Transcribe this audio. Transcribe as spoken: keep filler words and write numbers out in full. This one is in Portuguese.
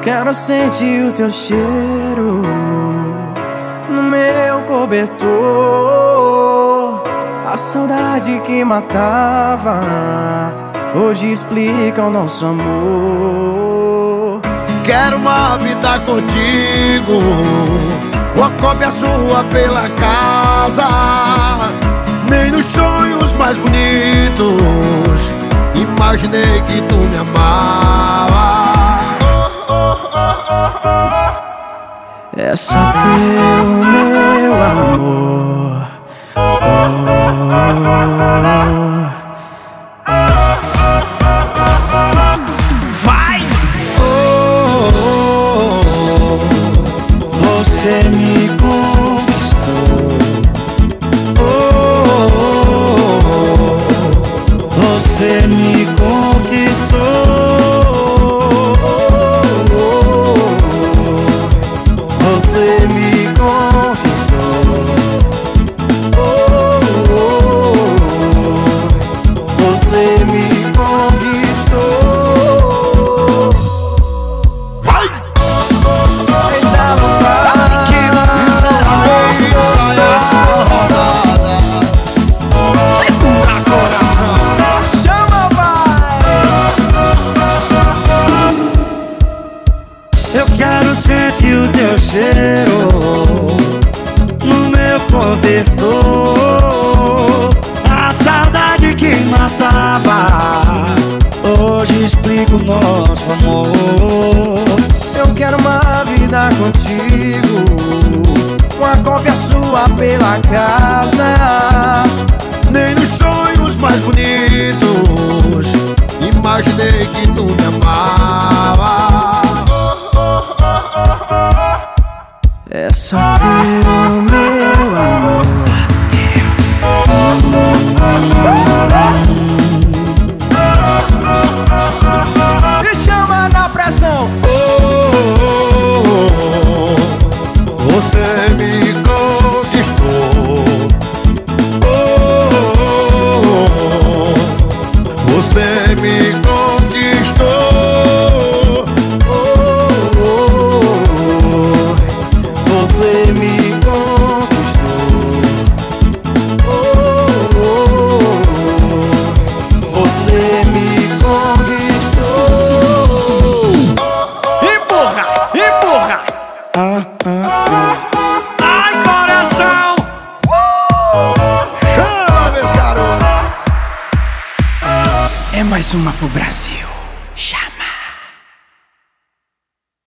Quero sentir o teu cheiro no meu cobertor. A saudade que matava hoje explica o nosso amor. Quero uma vida contigo, uma cópia sua pela casa. Nem nos sonhos mais bonitos imaginei que tu me amava. É só teu, meu amor. Oh. Vai! Oh, você me conquistou. Oh, você me conquistou. Você me conquistou. Oh, oh, oh. Você me conquistou. Vai! Eita, vai que Saia rodada, segura coração. Chama, vai. Eu quero sentir o teu cheiro no meu cobertor. A saudade que matava hoje explica o nosso amor. Eu quero uma vida contigo, uma cópia sua pela casa. nem nos sonhos mais bonitos imaginei que tu me amava. É só teu, meu amor. Me chama na pressão. Oh, oh, oh, você me conquistou. Oh, oh, oh, você me conquistou. Oh, oh, oh. Você me conquistou. Oh, oh, oh. Você me conquistou. Empurra, empurra. Ah, ah, ah. Ai, coração. Chama, meus garotos. É mais uma pro Brasil.